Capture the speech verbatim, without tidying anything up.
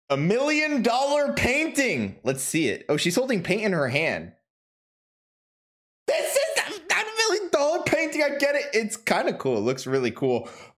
A million dollar painting. Let's see it. Oh, she's holding paint in her hand. This is not a million dollar painting. I get it. It's kind of cool. It looks really cool.